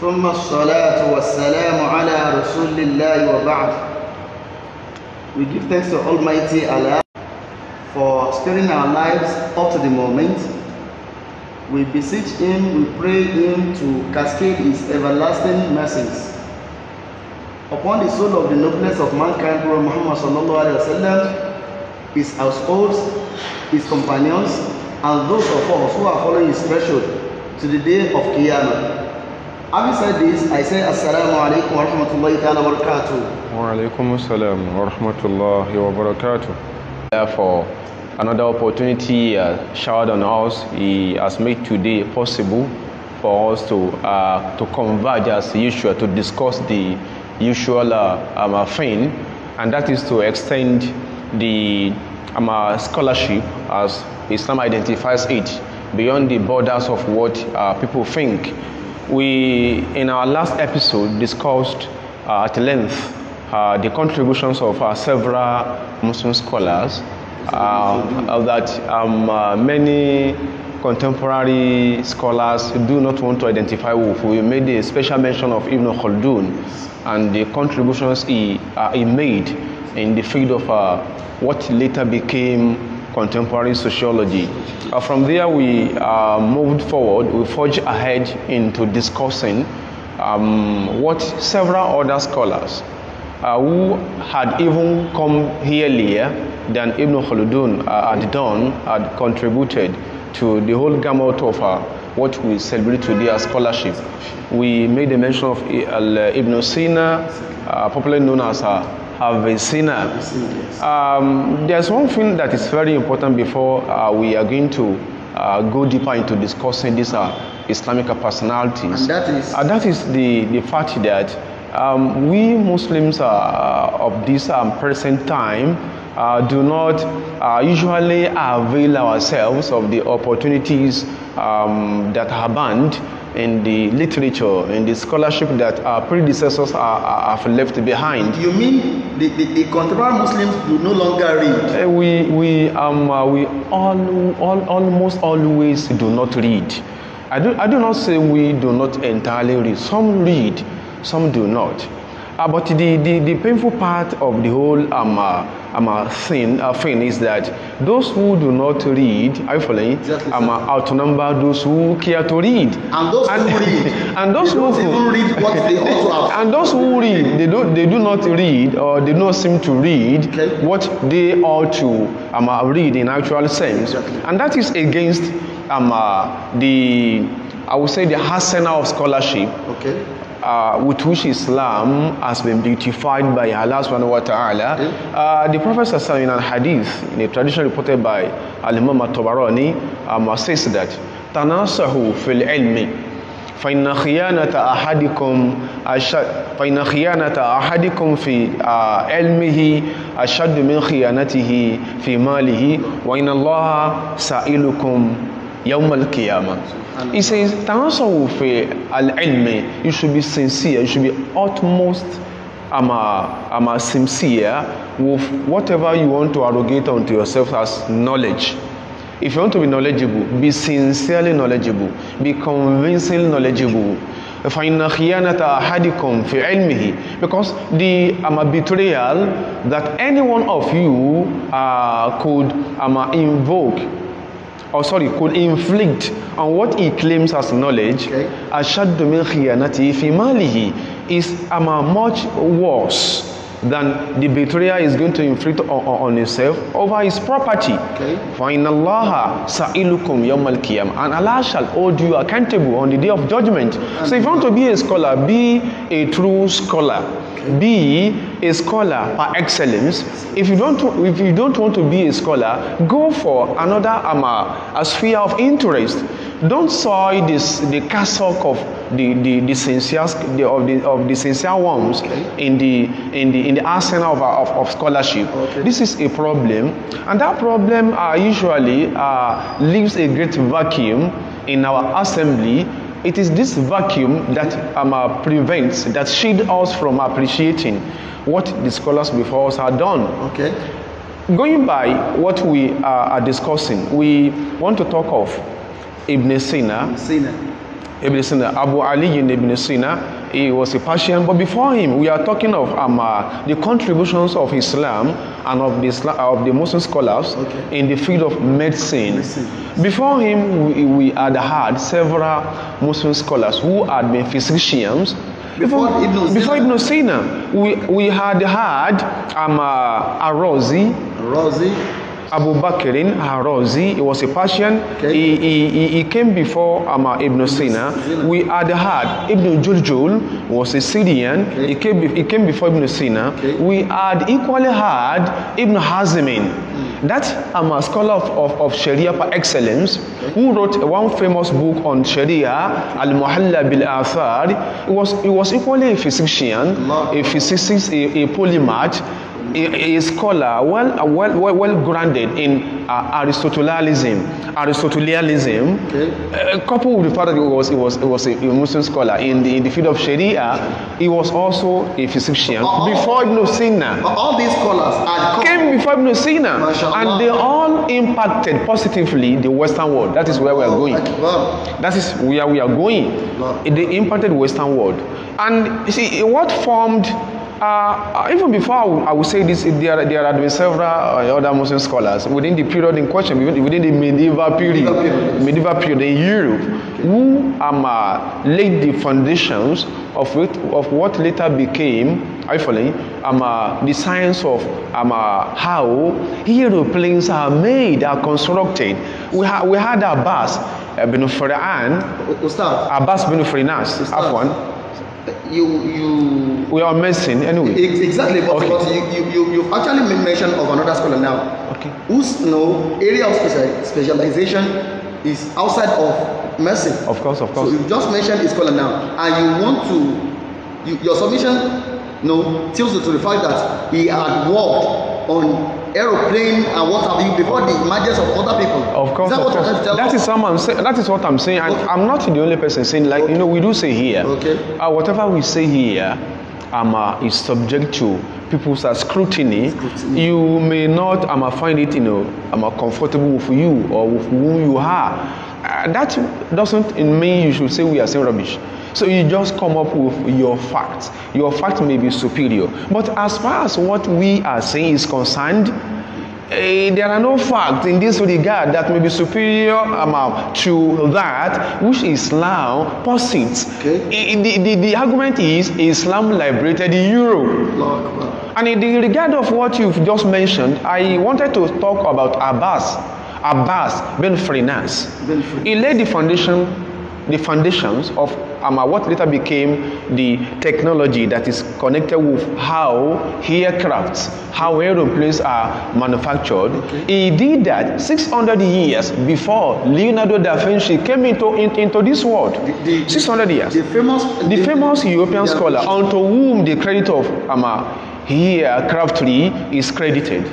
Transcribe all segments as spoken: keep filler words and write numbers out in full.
ثم الصلاة والسلام على رسول الله وبعد. We give thanks to Almighty Allah for sparing our lives up to the moment. We beseech Him, we pray Him to cascade His everlasting mercies upon the soul of the noblest of mankind, Prophet Muhammad sallallahu alaihi wasallam, his households, his companions, and those of us who are following his threshold to the day of Qiyamah. Having said this, I say Assalamu alaikum wa rahmatullahi ta'ala wa barakatuh. Wa alaikum assalam wa rahmatullahi wa barakatuh. Therefore, another opportunity uh, showered on us, He has made today possible for us to uh, to converge as usual, to discuss the usual uh, um, thing, and that is to extend the um, uh, scholarship as Islam identifies it beyond the borders of what uh, people think. We, in our last episode, discussed uh, at length uh, the contributions of uh, several Muslim scholars uh, that um, uh, many contemporary scholars do not want to identify with. We made a special mention of Ibn Khaldun and the contributions he, uh, he made in the field of uh, what later became contemporary sociology. Uh, from there we uh, moved forward, we forged ahead into discussing um, what several other scholars uh, who had even come earlier than Ibn Khaldun uh, had done, had contributed to the whole gamut of uh, what we celebrate today as scholarship. We made a mention of Ibn Sina, uh, popularly known as uh, Avicenna. Um, there's one thing that is very important before uh, we are going to uh, go deeper into discussing these uh, Islamic personalities. And that is, uh, that is the, the fact that um, we Muslims uh, of this um, present time uh, do not uh, usually avail ourselves of the opportunities um, that are banned in the literature, in the scholarship that our predecessors are, are, have left behind. You mean the, the, the contemporary Muslims do no longer read? Uh, we we um uh, we all, all almost always do not read. I do I do not say we do not entirely read. Some read, some do not. Uh, but the, the, the painful part of the whole um, uh, um, uh, thing, uh, thing is that those who do not read, I following, exactly, um, uh, outnumber those who care to read. And those and, who read, and those they who don't even read what they also have. And those who read, they do they do not read, or they don't seem to read okay. what they ought to um, uh, read in actual sense, exactly. And that is against um, uh, the, I would say, the arsenal of scholarship. Okay. Uh, with which Islam has been beautified by Allah subhanahu wa ta'ala. Okay. Uh, the Prophet in a hadith, in a tradition reported by Al-Imam al-Tabarani, um, says that تَنَاصَحُوا فِي الْعِلْمِ فَإِنَّ خِيَانَةَ أَحَدِكُمْ فَإِنَّ خِيَانَةَ أَحَدِكُمْ فِي عِلْمِهِ أَشَدُّ مِنْ خِيَانَتِهِ فِي مَالِهِ وَإِنَّ اللَّهَ سَائِلُكُمْ يوم القيامة. He says, تَنَاصَحُوا فِي الْعِلْمِ. You should be sincere, you should be utmost um, uh, um, uh, sincere with whatever you want to arrogate unto yourself as knowledge. If you want to be knowledgeable, be sincerely knowledgeable, be convincingly knowledgeable. فَإِنَّ خِيَانَةَ أَحَدِكُمْ فِي عِلْمِهِ. Because the um, betrayal that any one of you uh, could um, uh, invoke, or sorry, could inflict on what he claims as knowledge, أَشَدُّ مِنْ خِيَانَتِهِ فِي مَالِهِ, is um, uh, much worse than the betrayer is going to inflict on, on himself over his property. Okay. فَإِنَّ اللَّهَ سَائِلُكُمْ يَوْمَ الْقِيَامَةِ. And Allah shall hold you accountable on the day of judgment. So if you want to be a scholar, be a true scholar. Be a scholar par excellence. If you don't, if you don't want to be a scholar, go for another um, a sphere of interest. Don't soil this the cassock of the the, the sincere the, of the of the sincere ones okay. in the in the in the arsenal of of, of scholarship. Okay. This is a problem, and that problem uh, usually uh, leaves a great vacuum in our assembly. It is this vacuum that um, uh, prevents, that shields us from appreciating what the scholars before us had done. Okay. Going by what we uh, are discussing, we want to talk of Ibn Sina. Sina. Ibn Sina, Abu Ali Ibn Sina, he was a Persian, but before him, we are talking of um, uh, the contributions of Islam and of the, Islam, of the Muslim scholars okay. in the field of medicine. medicine. Before him, we, we had had several Muslim scholars who had been physicians. Before, before Ibn Sina, before Ibn Sina we, we had had um, uh, Ar-Razi, Razi, Abu Bakr Ar-Razi. He was a Persian. Okay. He, he, he came before um, Ibn Sina. We had had Ibn Juljul, was a Syrian. Okay. He, came, he came before Ibn Sina. Okay. We had equally had Ibn Hazmin. Mm. That um, a scholar of, of, of Sharia par excellence, okay. who wrote one famous book on Sharia, Al-Muhalla bil-Athar. He was, he was equally a physician, Allah. a physicist, a, a polymath, A, a scholar, well, well, well, well grounded in uh, Aristotelianism, Aristotelianism. Okay. Uh, coupled with the fact that he was, he was, he was a, a Muslim scholar in the, in the field of Sharia, he was also a physician. All, before Ibn Sina, all these scholars had came before Ibn Sina, and they all impacted positively the Western world. That is where we are going. That is where we are going. They impacted the Western world, and you see what formed. Uh, even before I would, I would say this, there, there had been several uh, other Muslim scholars within the period in question, within the medieval period, medieval period, medieval period in Europe, okay. who um, uh, laid the foundations of, it, of what later became, actually, um, uh, the science of um, uh, how aeroplanes are made, are constructed. We, ha we had Abbas uh, bin Fari'an, Abbas bin Farinas, Afwan. You, you. We are missing anyway. Exactly, but, okay. but you, you, you, you've actually mentioned of another scholar now. Okay. Whose no area of special, specialization is outside of medicine. Of course, of course. So you just mentioned a scholar now, and you want to, you, your submission, no, tilts to the fact that he had worked on aeroplane and what have you before the emergence of other people. Of course, is that of what course. That is, I'm say, that is what I'm saying. And okay. I'm not the only person saying, like, okay. you know, we do say here. Okay. Uh, whatever we say here um, uh, is subject to people's uh, scrutiny. scrutiny. You may not um, uh, find it, you know, um, uh, comfortable with you or with whom you are. Uh, that doesn't mean you should say we are saying rubbish. So you just come up with your facts. Your fact may be superior. But as far as what we are saying is concerned, uh, there are no facts in this regard that may be superior um, to that which Islam posits. Okay. The, the, the argument is Islam liberated Europe. Lord. And in the regard of what you've just mentioned, I wanted to talk about Abbas. Abbas bin Farinas. He laid the foundation, the foundations of um, what later became the technology that is connected with how aircrafts, how aeroplanes are manufactured. Okay. He did that six hundred years before Leonardo da Vinci came into in, into this world. The, the, six hundred years. The famous, the, the famous European scholar, unto whom the credit of um, aircraftry is credited.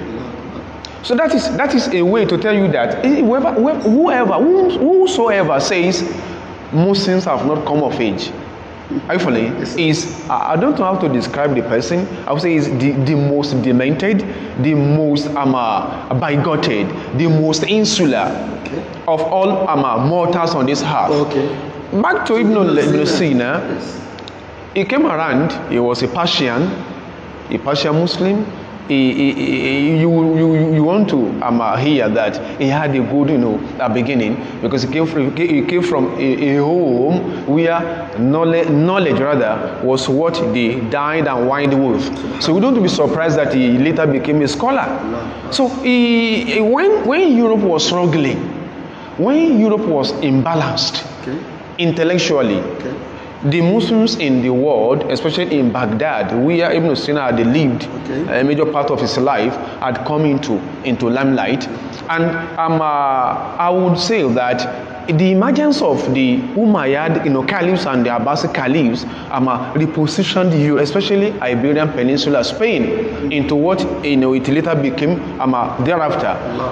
So that is that is a way to tell you that whoever, whoever, whosoever says Muslims have not come of age, actually is, I don't know how to describe the person. I would say is the, the most demented, the most um, uh, bigoted, the most insular okay. of all um, mortals on this earth. Okay. Back to Ibn, Ibn Sina, yes. He came around. He was a Persian, a Persian Muslim. He, he, he, you, you, you want to um, uh, hear that he had a good, you know, uh, beginning, because he came from, he came from a, a home where knowledge, knowledge rather was what they dined and wined with. So we don't be surprised that he later became a scholar. So he, he, when when Europe was struggling, when Europe was imbalanced okay. intellectually. Okay. The Muslims in the world, especially in Baghdad, where Ibn Sina had lived okay. a major part of his life, had come into, into limelight. And um, uh, I would say that the emergence of the Umayyad, you know, caliphs and the Abbasid caliphs um, uh, repositioned Europe, especially Iberian Peninsula, Spain, into what, you know, it later became um, uh, thereafter.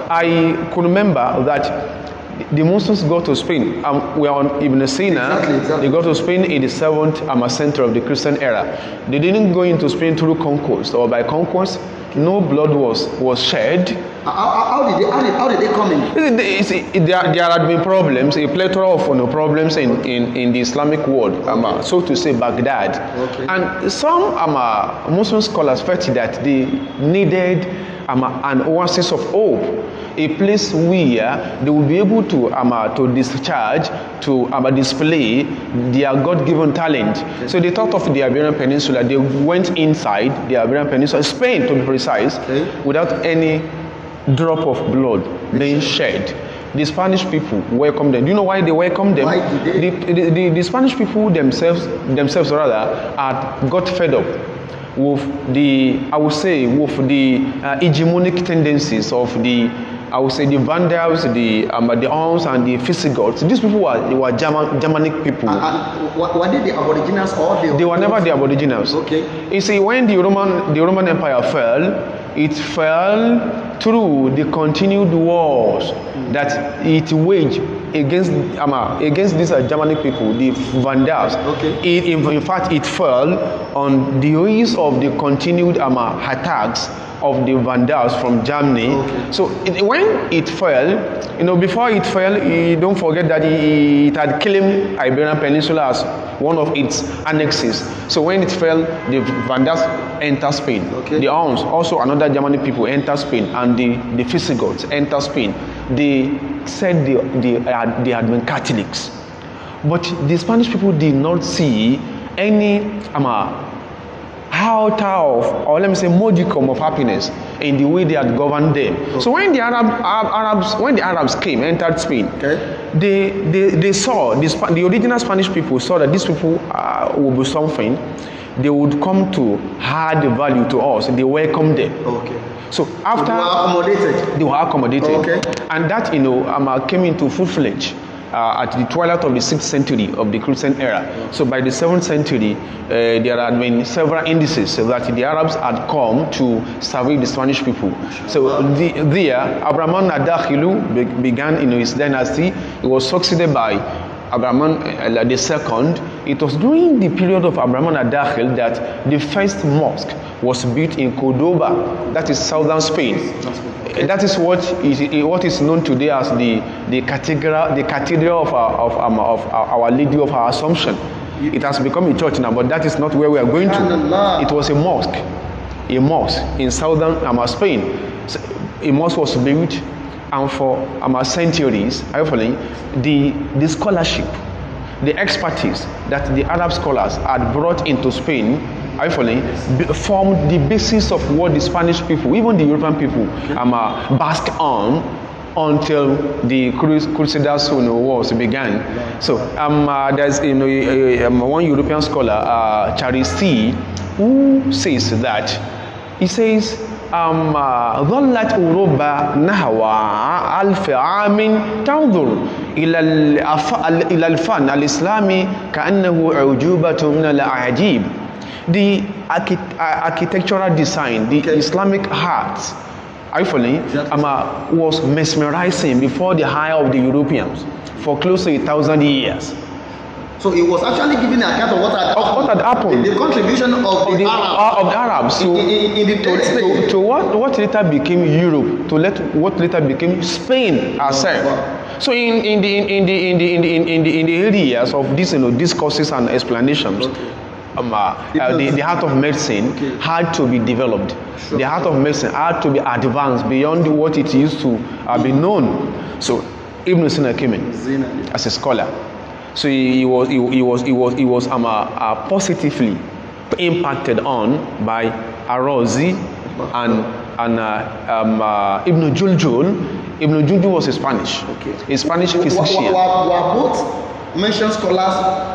I could remember that the Muslims go to Spain. Um, we are on Ibn Sina. Exactly, exactly. They go to Spain in the seventh um, center of the Christian era. They didn't go into Spain through conquest or by conquest. No blood was was shed. How, how, how did they how did, how did they come in? It's, it's, it, there, there had been problems, a plethora of you know, problems in, in, in the Islamic world, okay. um, uh, so to say Baghdad. Okay. And some um, uh, Muslim scholars felt that they needed um, uh, an oasis of hope, a place where they would be able to um, uh, to discharge, to um, uh, display their God-given talent. Okay. So they thought of the Iberian Peninsula. They went inside the Iberian Peninsula, Spain to be precise, okay. without any drop of blood being shed. The Spanish people welcomed them. Do you know why they welcomed them? Why did they? The, the, the, the Spanish people themselves, themselves rather, had got fed up with the, I would say, with the uh, hegemonic tendencies of the, I would say, the Vandals, the um, the Huns, and the Visigoths. These people were they were German, Germanic people. And, and were they the Aboriginals or the? They were never the Aboriginals. Okay. You see, when the Roman the Roman Empire fell, it fell through the continued wars mm. that it waged against um, against these uh, Germanic people, the Vandals. Okay. It, in, in fact, it fell on the wings of the continued um, attacks of the Vandals from Germany. Okay. So it, when it fell, you know, before it fell, you don't forget that it, it had claimed Iberian Peninsula as one of its annexes. So when it fell, the Vandals entered Spain. Okay. The Huns, also another Germanic people, entered Spain, and the, the Visigoths entered Spain. They said they, they, had, they had been Catholics. But the Spanish people did not see any um, iota of, or let me say, modicum of happiness in the way they had governed them. Okay. So when the Arab, Arab, Arabs, when the Arabs came, entered Spain, okay. they, they they saw this, the original Spanish people saw that these people uh, would be something. They would come to add value to us. They welcomed them. Okay. So after so they were accommodated. They were accommodated. Okay. And that you know um, came into full fledged. Uh, at the twilight of the sixth century of the Christian era. Yeah. So by the seventh century, uh, there had been several indices that the Arabs had come to survey the Spanish people. So the, there, Abraman Adakhilu be, began you know, his dynasty. It was succeeded by Abraman uh, the second. It was during the period of Abraman Adakhil that the first mosque was built in Cordoba, that is southern Spain. That is what is what is known today as the the cathedral the cathedral of our, of, um, of our Lady of our Assumption. It has become a church now, but that is not where we are going to. It was a mosque, a mosque in southern um, Spain. So a mosque was built, and for um, centuries, hopefully, the the scholarship, the expertise that the Arab scholars had brought into Spain, hopefully, formed the basis of what the Spanish people, even the European people, um, uh, basked on until the Crusaders you know, wars began. So um, uh, there's you know, a, a, one European scholar, uh, Charisi, who says that, he says, ظلت أوروبا نحو ألف عام تنظر إلى إلى الفن الإسلامي كأنه أعجوبة من الأعاجيب. The architectural design, the okay. Islamic art, actually, um, uh, was mesmerizing before the eye of the Europeans for close to a thousand years. So it was actually giving an account of what had of happened. What had happened. The, the contribution of the, the Arabs. Uh, of the Arabs. So in, in, in the to, to, to what what later became Europe, to let what later became Spain herself. Oh, wow. So in, in the in the in the in the in the in the early years of these you know discourses and explanations. Okay. Um, uh, uh, the, the art of medicine okay. had to be developed. Sure. The art of medicine had to be advanced beyond what it used to uh, be known. So Ibn Sina came in Zina, yeah. as a scholar. So he, he was he, he was he was he was um, uh, uh, positively impacted on by Ar-Razi and and uh, um, uh, Ibn Juljul. Ibn Juljul was a Spanish, okay. a Spanish physician. Were, were, were both mentioned scholars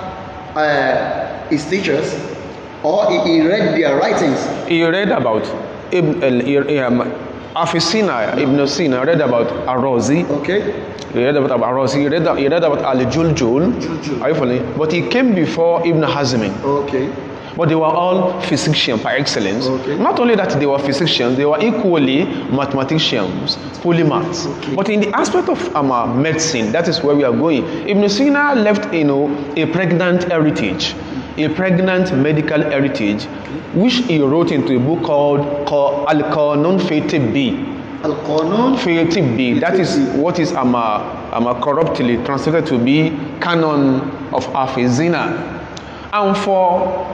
uh, his teachers, or he, he read their writings? He read about Ibn um, Avicenna, Ibn Sina read about Ar-Razi. Okay. He read about Ar-Razi. He read, he read about Al-Juljul. But he came before Ibn Hazm. Okay. But they were all physicians by excellence. Okay. Not only that they were physicians, they were equally mathematicians, polymaths. Okay. But in the aspect of um, medicine, that is where we are going. Ibn Sina left, you know, a pregnant heritage. a pregnant medical heritage, which he wrote into a book called Al-Qanun fi Tibbi. Al-Qanun fi Tibbi. That is what is um, um, corruptly translated to be Canon of Afezina. And for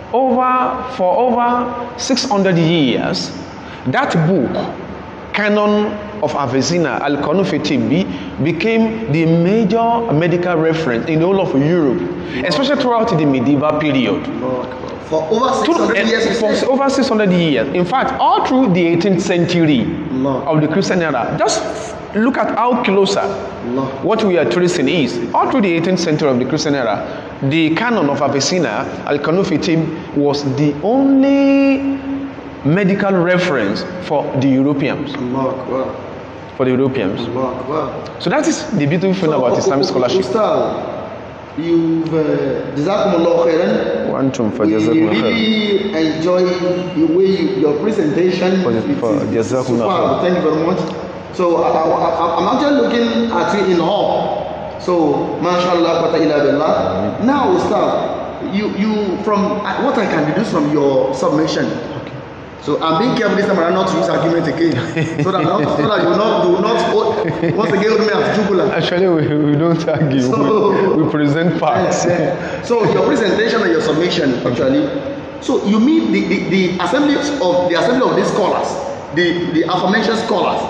over for over six hundred years, that book, Canon of Avicenna, Al-Qanun fi Tibbi, became the major medical reference in all of Europe, especially throughout the medieval period. For over six hundred years? For over six hundred years. In fact, all through the eighteenth century Allah. of the Christian era. Just look at how closer Allah. what we are tracing is. All through the eighteenth century of the Christian era, the Canon of Avicenna, Al-Qanun fi Tibbi, was the only medical reference for the Europeans. Allah. For the Europeans. Allah. So that is the beautiful thing So, about Islamic scholarship. Ustaz, you've uh, Jazakumullah khairan. Quantum for We Jazakumullah khairan. really enjoy the way you, your presentation. For- It is- for it is Jazakumullah superb. khairan. Thank you very much. So I, I, I'm actually looking at you in awe. So, mashallah, quata illa billah. Now, Ustaz, you, you from uh, what I can deduce from your submission. So I'm being careful this time around not to use argument again, so that not so that you not do not hold- once again hold me as jugular. Actually, we, we don't argue. So- we, we present facts. So your presentation and your submission actually. So you mean the, the, the assembly of the assembly of these scholars, the, the aforementioned scholars.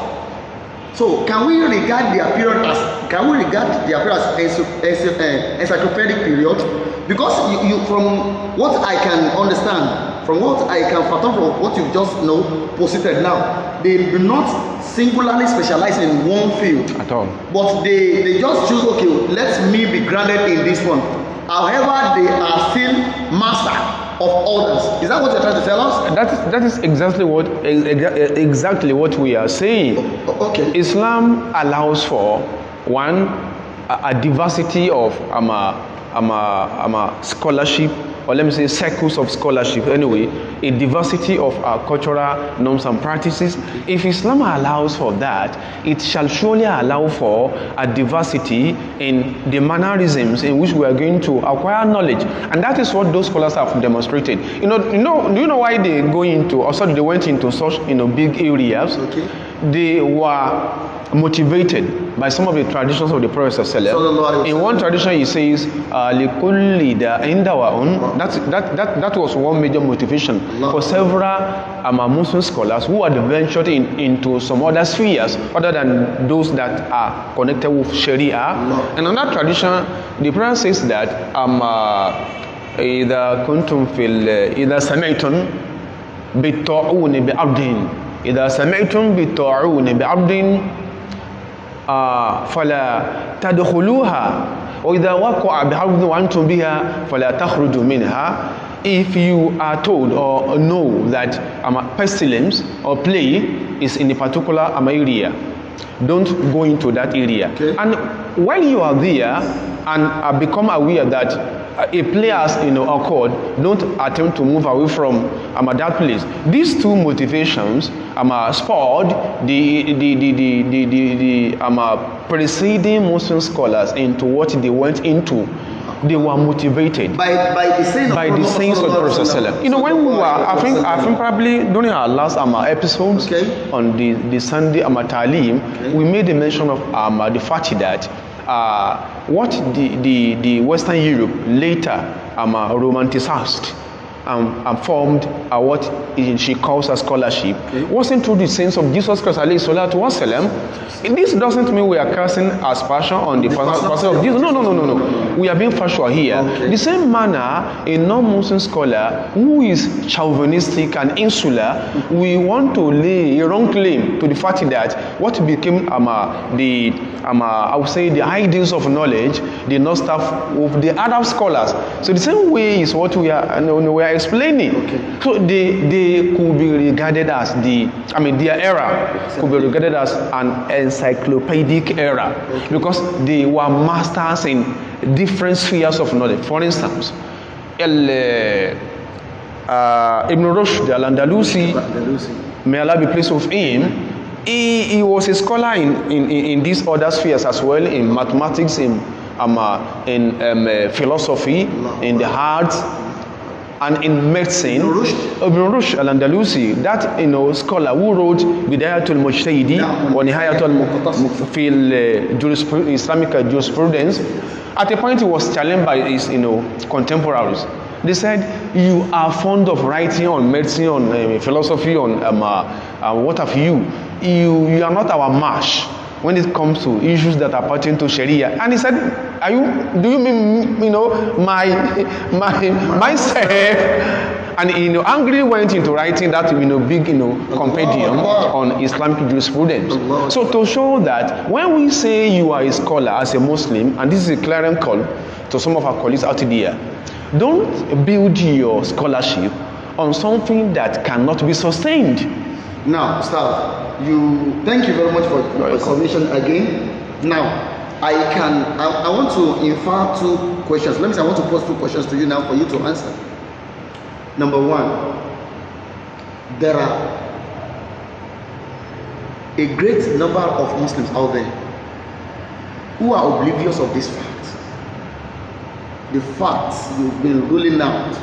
So can we regard their period as can we regard their period as ency- ency- uh, encyclopedic period? Because you, you from what I can understand, from what I can fathom from what you've just know posited now, they do not singularly specialize in one field At all. but they they just choose, okay, let me be grounded in this one. However, they are still master of others. Is that what you're trying to tell us? That is, that is exactly what exa- exactly what we are saying. O- okay. Islam allows for one a, a diversity of um, a, um, a, um, a scholarship, or let me say circles of scholarship anyway, a diversity of uh, cultural norms and practices. If Islam allows for that, it shall surely allow for a diversity in the mannerisms in which we are going to acquire knowledge. And that is what those scholars have demonstrated. You know, you know, do you know why they go into, or sorry, they went into such, you know, big areas? Okay. They were motivated by some of the traditions of the Prophet Sallallahu alaihi in one tradition he says uh, لِكُلِّ دَاءٍ دَوَاءٌ. That's, that, that, that was one major motivation for several um, Muslim scholars who had ventured in, into some other spheres other than those that are connected with Sharia. And another tradition, the Prophet says that um, uh, إِذَا كُنْتُمْ فِي ال- إِذَا سَمِعْتُمْ بِالطَّاعُونِ بِعَبْدٍ إِذَا سَمِعْتُمْ بِالطَّاعُونِ بِعَبْدٍ آه فلا تدخلوها وإذا وقع بحرب وأنتم بها فلا تخرجوا منها. If you are told or know that um, a pestilence or plague is in a particular um, area, don't go into that area. Okay. And while you are there and uh, become aware that a player has, you know, occurred, don't attempt to move away from um, that place. These two motivations um, uh, spurred the the the the the, the, the um, uh, preceding Muslim scholars into what they went into. They were motivated By by the saying of by the Prophet sayings of the Sallallahu Prophet. Alaihi Wasallam. You know, when we were, I think, I think probably during our last um, episodes Okay. on the the Sunday um, Talim, Okay. we made a mention of um, the fact that uh, what the, the the Western Europe later um, uh, romanticized and, and formed uh, what in, she calls a scholarship, Okay. wasn't through the sense of Jesus Christ alayhi salatu wasalam. This doesn't mean we are casting aspersion on the person person of Jesus. No, no, no, no, no. We are being factual here. Okay. The same manner, a non-Muslim scholar who is chauvinistic and insular, we want to lay a wrong claim to the fact that what became um, uh, the um, uh, I would say the ideals of knowledge did not start with the Arab scholars. So the same way is what we are uh, we are explaining. Okay. So they they could be regarded as the I mean their era could be regarded as an encyclopedic era, okay, because they were masters in different spheres of knowledge. For instance, El, uh, Ibn Rushd al-Andalusi, may Allah be pleased with him, he, he was a scholar in, in, in these other spheres as well, in mathematics, in um, uh, in um, uh, philosophy, in the arts, and in medicine. Ibn Rushd al-Andalusi, that you know scholar who wrote Bidayatul Mujtahidi or Nihayatul Fil Islamic jurisprudence, at a point he was challenged by his you know contemporaries. They said, you are fond of writing on medicine, on uh, philosophy, on um, uh, uh, what have you. You you are not our match when it comes to issues that are pertaining to Sharia. And he said, are you, do you mean, you know, my, my, myself? And he, you know, angrily went into writing that, you know, big, you know, compendium on Islamic jurisprudence. So to show that when we say you are a scholar as a Muslim, and this is a clearing call to some of our colleagues out there, don't build your scholarship on something that cannot be sustained. Now, Ustaz, you thank you very much for your submission again. Now, I can I, I want to infer two questions. Let me say I want to pose two questions to you now for you to answer. Number one, there are a great number of Muslims out there who are oblivious of this fact. The facts you've been ruling out.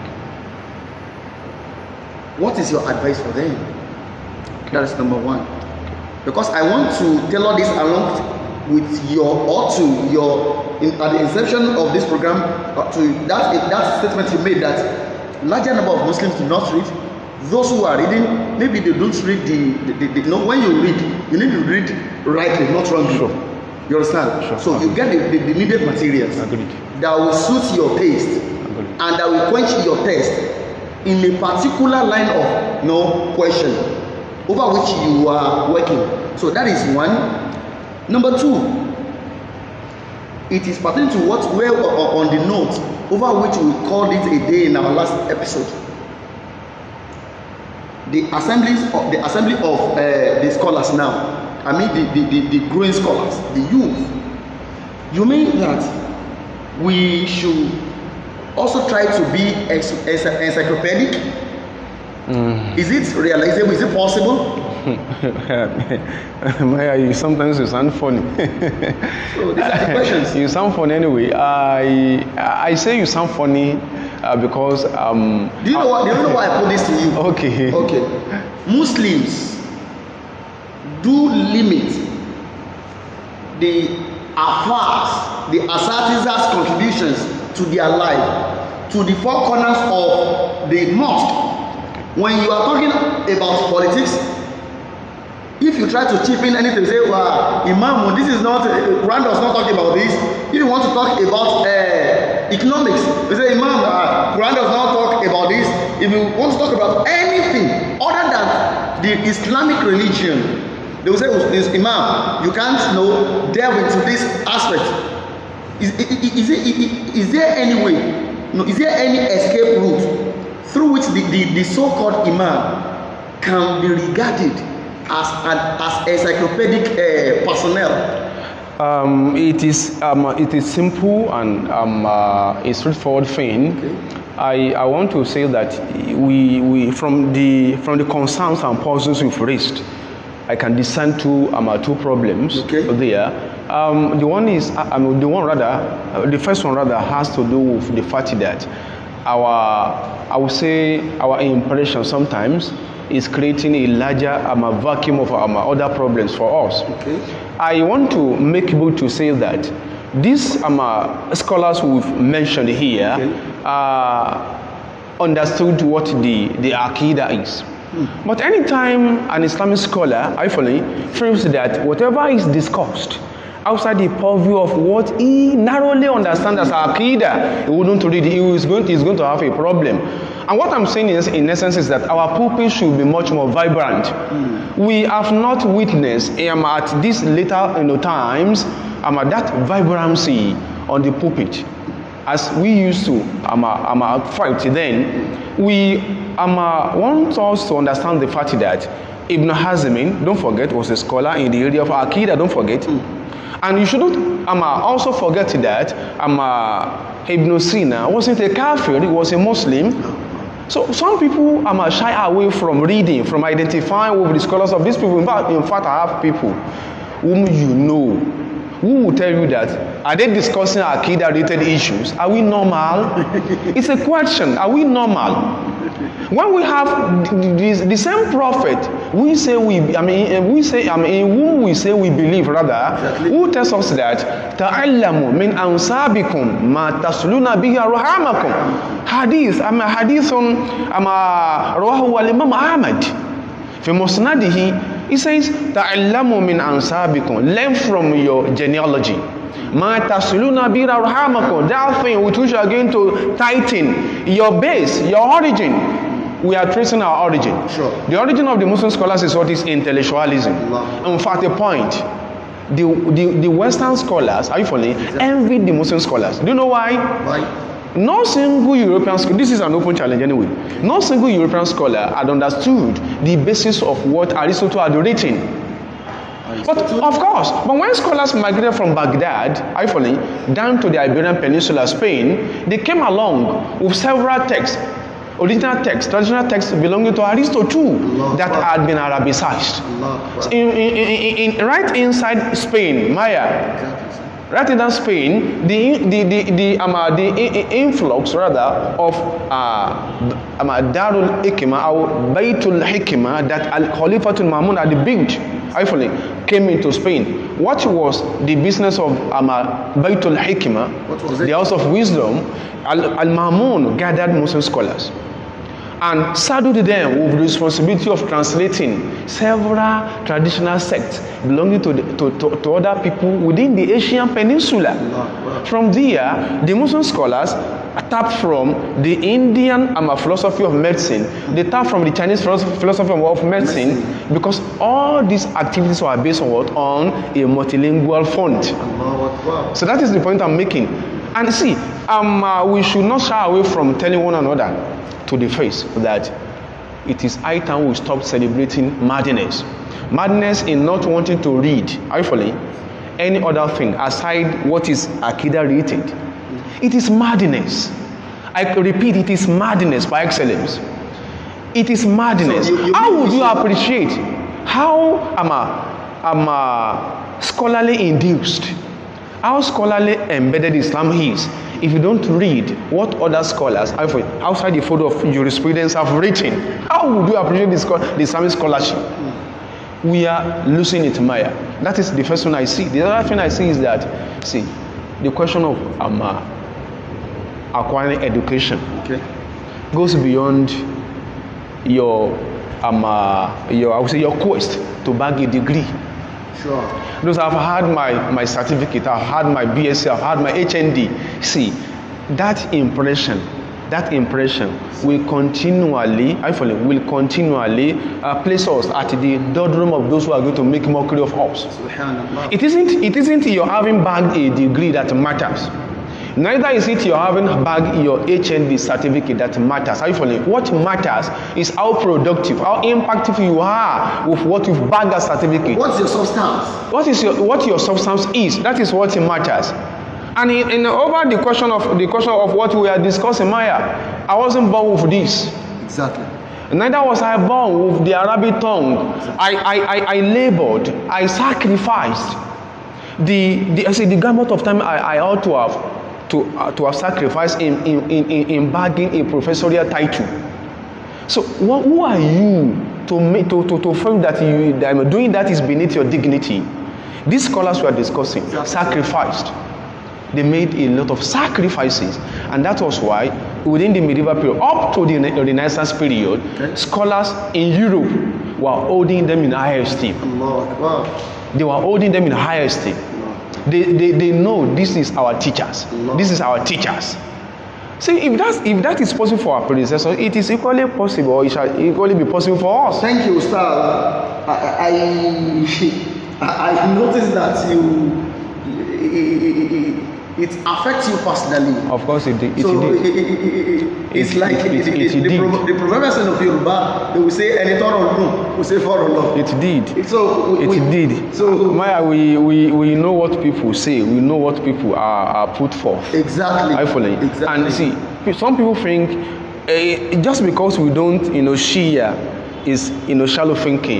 What is your advice for them? That is number one. Because I want to tailor this along with your, or to your, in, at the inception of this program, uh, to that, that statement you made that larger number of Muslims do not read. Those who are reading, maybe they don't read the, the, the, the no, when you read, you need to read rightly, not wrongly. Sure. You understand? Sure. So you get the, the, the needed materials. Agreed. That will suit your taste. Agreed. And that will quench your thirst in a particular line of no question over which you are working. So that is one. Number two, it is pertaining to what we were on the note over which we called it a day in our last episode. The assemblies of the assembly of uh, the scholars now. I mean the, the, the, the growing scholars, the youth. You mean that we should also try to be encyclopedic? Mm. Is it realizable? Is it possible? you sometimes you sound funny. So these are the questions. You sound funny anyway. I I say you sound funny uh, because um. Do you know what? Do you know why I put this to you? Okay. Okay. Muslims do limit the affairs, the asatizah's contributions to their life to the four corners of the mosque. When you are talking about politics, if you try to chip in anything, say, well, Imam, this is not, Quran does not talk about this. If you want to talk about uh, economics, you say, Imam, uh, Quran does not talk about this. If you want to talk about anything other than the Islamic religion, they will say, Imam, you can't you know, delve into this aspect. Is, is, is, is there any way, no, is there any escape route through which the, the, the so-called Imam can be regarded as an as encyclopedic uh, personnel? Um, it is um, it is simple and um, uh, a straightforward thing. Okay. I, I want to say that we we from the from the concerns and puzzles we've raised, I can discern two um, uh, two problems okay. there. Um, the one is uh, um, the one rather uh, the first one rather has to do with the fact that our I would say our impression sometimes is creating a larger um, a vacuum of um, other problems for us. Okay. I want to make people to say that these um, uh, scholars we've mentioned here okay. uh, understood what the, the Aqidah is. Hmm. But anytime an Islamic scholar, I fully feels that whatever is discussed outside the purview of what he narrowly understands as Aqidah, he wouldn't read it. He is going to, he's going to have a problem. And what I'm saying is, in essence, is that our pulpit should be much more vibrant. Mm. We have not witnessed um, at these later you know, times um, that vibrancy on the pulpit as we used to um, um, fight then. We um, want us to understand the fact that Ibn Hazm, don't forget, was a scholar in the area of Aqidah, don't forget. Mm. And you shouldn't um, also forget that um, uh, Ibn Sina wasn't a kafir, he was a Muslim. So some people um, shy away from reading, from identifying with the scholars of these people. In fact, in fact, I have people whom you know, who will tell you that, are they discussing Aqidah related issues? Are we normal? It's a question. Are we normal? When we have the, the, the same prophet, we say we, I mean, we say, I mean, in whom we say we believe, rather, exactly. Who tells us that, ta'allamu min ansabikum ma tasluna bihi arhamakum. Hadith, I'm a hadithun, I'm a rawahu al-Imam Ahmad. Fi musnadihi, he says, ta'allamu min ansabikum. Learn from your genealogy. Ma tasluna bihi arhamakum. That thing with which you are going to tighten your base, your origin. We are tracing our origin. Sure. The origin of the Muslim scholars is what is intellectualism. Allah. In fact, a point, the, the, the Western scholars, are you following? Exactly. Envy the Muslim scholars. Do you know why? Why? No single European scholar, this is an open challenge anyway, no single European scholar had understood the basis of what Aristotle had written. But of course, but when scholars migrated from Baghdad, are you following, down to the Iberian Peninsula, Spain, they came along with several texts, original texts, traditional texts belonging to Aristotle too, that had been Arabicized. So in, in, in, in, right inside Spain, Maya, right in Spain, the the the the, um, uh, the influx rather of uh, um, Darul Hikmah or Baytul Hikmah that Al Khalifatul Ma'mun had built, actually came into Spain. What was the business of um, uh, Baytul Hikmah, the house of wisdom? Al, Al Ma'mun gathered Muslim scholars and saddled them with the responsibility of translating several traditional sects belonging to, the, to, to, to other people within the Asian Peninsula. From there, the Muslim scholars tapped from the Indian um, philosophy of medicine, they tapped from the Chinese philosophy of medicine, because all these activities were based on what? On a multilingual font. So that is the point I'm making. And see, um, uh, we should not shy away from telling one another to the face that it is high time we stop celebrating madness. Madness in not wanting to read, are you following, any other thing aside what is Aqidah related. It is madness. I repeat, it is madness by excellence. It is madness. So you, you how would you appreciate how am I, am I scholarly induced, how scholarly embedded Islam is, if you don't read what other scholars outside the field of jurisprudence have written? How would you appreciate this, the Islamic scholarship? We are losing it, Maya. That is the first thing I see. The other thing I see is that, see, the question of um, uh, acquiring education okay. goes beyond your um, uh, your I would say your quest to bag a degree. Sure. Because I've had my, my certificate, I've had my B S c, I've had my H N D. See, that impression, that impression will continually, I feel it, will continually uh, place us at the doldrum of those who are going to make mockery of us. It isn't, it isn't your having bagged a degree that matters. Neither is it your having bagged your H N D certificate that matters. Are you following? What matters is how productive, how impactful you are with what you've bagged as certificate. What's your substance? What is your what your substance is? That is what matters. And in, in over the question of the question of what we are discussing, Maya, I wasn't born with this. Exactly. Neither was I born with the Arabic tongue. Exactly. I, I, I, I labored. I sacrificed. The the I say the gamut of time I, I ought to have. To, uh, to have sacrificed in, in, in, in bagging a professorial title. So what, who are you to, make, to, to, to feel that you that doing that is beneath your dignity? These scholars we are discussing sacrificed. They made a lot of sacrifices, and that was why within the medieval period up to the Renaissance period, okay. scholars in Europe were holding them in high esteem. Wow. They were holding them in high esteem. They, they, they know this is our teachers. No. This is our teachers. See, if that's if that is possible for our predecessors, it is equally possible, or it shall equally be possible for us. Thank you, Ustaz. I I, I noticed that you it, it affects you personally. Of course, it did. It so did. It, it, it, it's it, like it, it, it, it, the, did. Pro, the proverbial saying of Yoruba, they will say any toro will say for Allah. It did. So we, it we, did. So Maya, we, we we know what people say. We know what people are, are put forth. Exactly. I follow. Exactly. And see, some people think uh, just because we don't, you know, Shia is, you know, shallow thinking.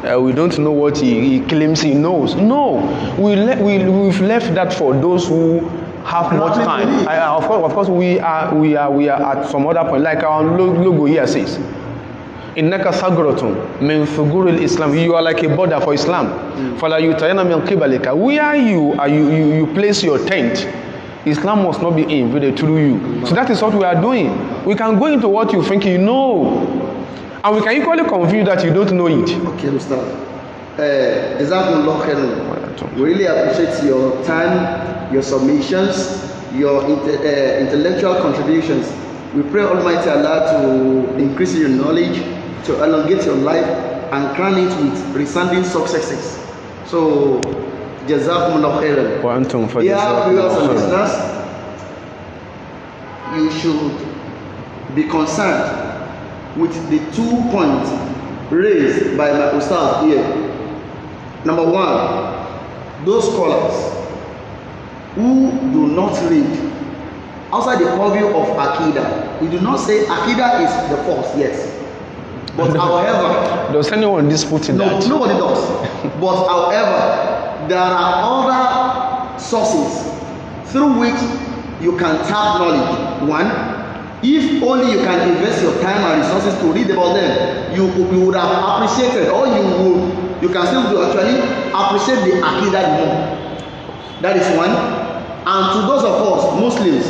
Uh, we don't know what he, he claims he knows. No, we le- we we've left that for those who have much time. I, of course, of course, we are we are we are at some other point, like our logo here says. Innaka sagratun min thuguril Islam. You are like a border for Islam. Fala yutayana min qibalika. Where you are, you, you you place your tent. Islam must not be invaded through you. So that is what we are doing. We can go into what you think you know, and we can equally confuse that you don't know it. Okay, Ustaz. Uh, Jazakumullah khairan. We really appreciate your time, your submissions, your inter, uh, intellectual contributions. We pray Almighty Allah to increase your knowledge, to elongate your life, and crown it with resounding successes. So, Jazakumullah khairan. Wa antum fa Dear viewers and jazakumullah listeners, you should be concerned with the two points raised by my Ustaz here. Number one, those scholars who do not read outside the purview of Akida. We do not say Akida is the force, yes. But however, does anyone dispute no, that? nobody does. But however, there are other sources through which you can tap knowledge. One, if only you can invest your time and resources to read about them, you, you would have appreciated, or you would, you can still do actually appreciate the Akida more. That is one. And to those of us Muslims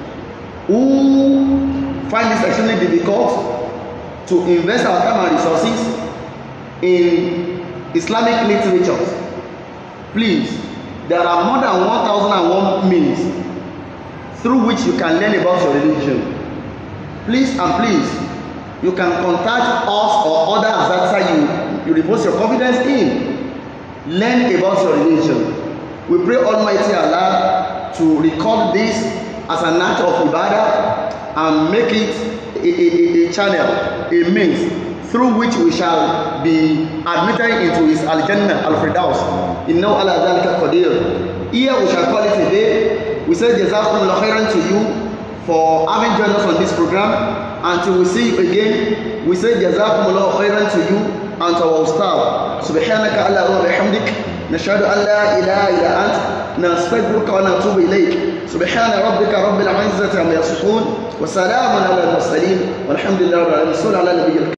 who find this extremely difficult to invest our time and resources in Islamic literatures, please, there are more than one thousand and one means through which you can learn about your religion. Please and please, you can contact us or other Azatsa you, you repose your confidence in. Learn about your religion. We pray Almighty Allah to record this as an act of ibadah and make it a, a, a, a channel, a means through which we shall be admitted into his Al-Jannah, Al-Firdaus. Innahu ala dhalika qadir. Here we shall call it a day. We say Jazakumullah khairan to you for having joined us on this program. Until we see you again, we say Jazakumullah khairan to you and to our Ustaz. Subhanaka Allahumma bihamdik. نشهد أن لا إله إلا أنت نستغفرك ونتوب إليك سبحان ربك رب العزة عما يصفون وسلام على المرسلين والحمد لله رب العالمين.